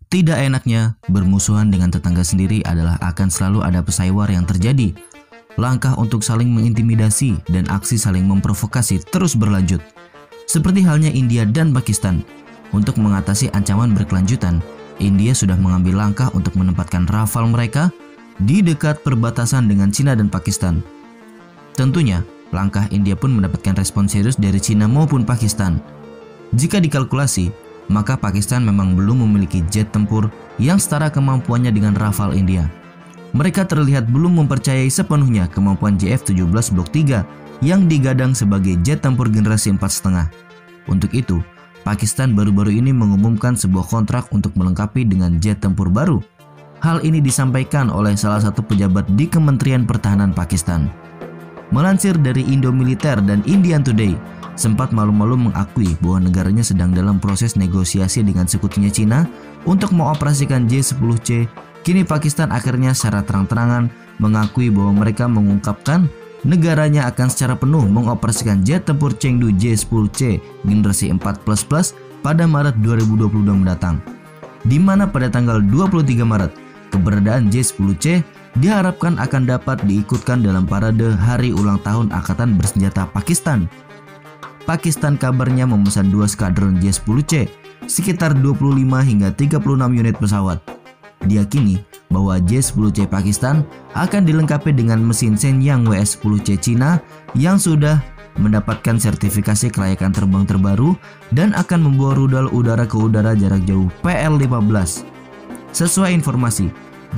Tidak enaknya, bermusuhan dengan tetangga sendiri adalah akan selalu ada pesaiwar yang terjadi. Langkah untuk saling mengintimidasi dan aksi saling memprovokasi terus berlanjut. Seperti halnya India dan Pakistan. Untuk mengatasi ancaman berkelanjutan, India sudah mengambil langkah untuk menempatkan Rafale mereka di dekat perbatasan dengan Cina dan Pakistan. Tentunya, langkah India pun mendapatkan respon serius dari Cina maupun Pakistan. Jika dikalkulasi, maka Pakistan memang belum memiliki jet tempur yang setara kemampuannya dengan Rafale India. Mereka terlihat belum mempercayai sepenuhnya kemampuan JF-17 Block 3 yang digadang sebagai jet tempur generasi 4,5. Untuk itu, Pakistan baru-baru ini mengumumkan sebuah kontrak untuk melengkapi dengan jet tempur baru. Hal ini disampaikan oleh salah satu pejabat di Kementerian Pertahanan Pakistan. Melansir dari Indomiliter dan Indian Today, sempat malu-malu mengakui bahwa negaranya sedang dalam proses negosiasi dengan sekutunya Cina untuk mengoperasikan J-10C. Kini Pakistan akhirnya secara terang-terangan mengakui bahwa mereka mengungkapkan negaranya akan secara penuh mengoperasikan jet tempur Chengdu J-10C generasi 4++ pada Maret 2022 mendatang. Di mana pada tanggal 23 Maret, keberadaan J-10C diharapkan akan dapat diikutkan dalam parade hari ulang tahun Angkatan Bersenjata Pakistan. Pakistan kabarnya memesan 2 skadron J-10C, sekitar 25 hingga 36 unit pesawat. Diyakini bahwa J-10C Pakistan akan dilengkapi dengan mesin Shenyang WS-10C Cina yang sudah mendapatkan sertifikasi kelayakan terbang terbaru dan akan membawa rudal udara ke udara jarak jauh PL-15. Sesuai informasi,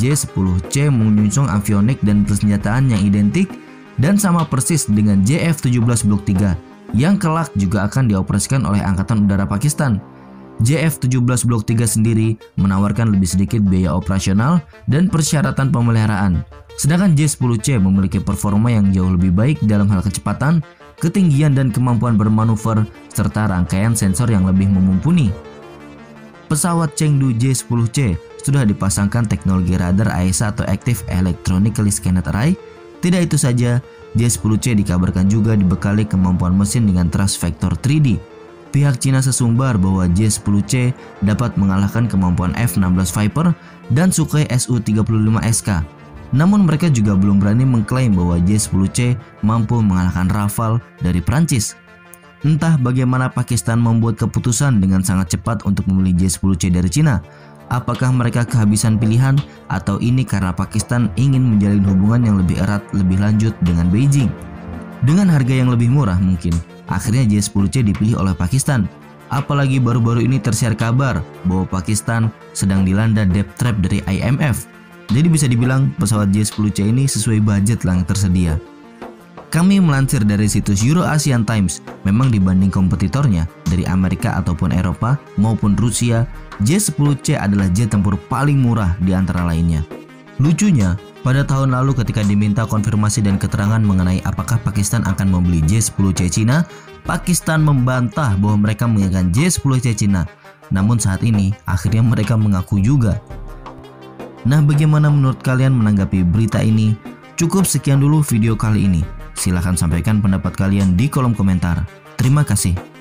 J-10C menyongsong avionik dan persenjataan yang identik dan sama persis dengan JF-17 Block 3 yang kelak juga akan dioperasikan oleh Angkatan Udara Pakistan. JF-17 Block 3 sendiri menawarkan lebih sedikit biaya operasional dan persyaratan pemeliharaan. Sedangkan J-10C memiliki performa yang jauh lebih baik dalam hal kecepatan, ketinggian dan kemampuan bermanuver, serta rangkaian sensor yang lebih mumpuni. Pesawat Chengdu J-10C sudah dipasangkan teknologi radar AESA atau Active Electronically Scanned Array. Tidak itu saja, J-10C dikabarkan juga dibekali kemampuan mesin dengan thrust vector 3D. Pihak Cina sesumbar bahwa J-10C dapat mengalahkan kemampuan F-16 Viper dan Sukhoi Su-35SK. Namun mereka juga belum berani mengklaim bahwa J-10C mampu mengalahkan Rafale dari Prancis. Entah bagaimana Pakistan membuat keputusan dengan sangat cepat untuk membeli J-10C dari Cina. Apakah mereka kehabisan pilihan atau ini karena Pakistan ingin menjalin hubungan yang lebih erat lebih lanjut dengan Beijing? Dengan harga yang lebih murah mungkin, akhirnya J-10C dipilih oleh Pakistan. Apalagi baru-baru ini tersiar kabar bahwa Pakistan sedang dilanda debt trap dari IMF. Jadi bisa dibilang pesawat J-10C ini sesuai budget yang tersedia. Kami melansir dari situs Euro-Asian Times, memang dibanding kompetitornya dari Amerika ataupun Eropa maupun Rusia, J-10C adalah jet tempur paling murah di antara lainnya. Lucunya, pada tahun lalu ketika diminta konfirmasi dan keterangan mengenai apakah Pakistan akan membeli J-10C Cina, Pakistan membantah bahwa mereka menginginkan J-10C Cina. Namun saat ini, akhirnya mereka mengaku juga. Nah, bagaimana menurut kalian menanggapi berita ini? Cukup sekian dulu video kali ini. Silahkan sampaikan pendapat kalian di kolom komentar. Terima kasih.